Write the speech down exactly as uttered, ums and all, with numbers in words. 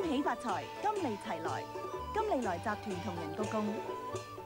喜發財，金利齊來。金利來集團同仁鞠躬。